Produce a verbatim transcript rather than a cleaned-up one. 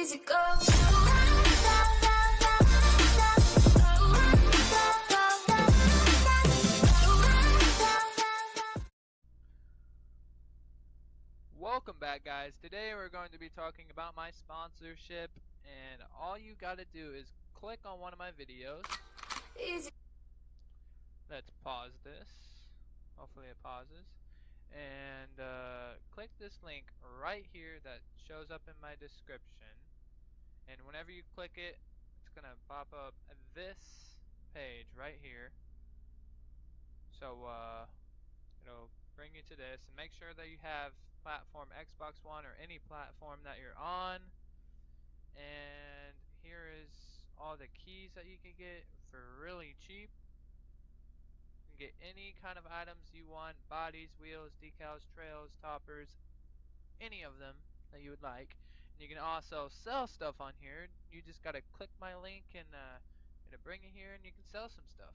easy go. Welcome back, guys. Today we're going to be talking about my sponsorship, and all you gotta do is click on one of my videos. Easy. Let's pause this. Hopefully it pauses. And uh, click this link right here that shows up in my description. And whenever you click it, it's gonna pop up this page right here. So uh, it'll bring you to this, and make sure that you have platform Xbox One or any platform that you're on. And here is all the keys that you can get for really cheap. You can get any kind of items you want: bodies, wheels, decals, trails, toppers, any of them that you would like. And you can also sell stuff on here. You just gotta click my link and uh, it'll bring you here, and you can sell some stuff.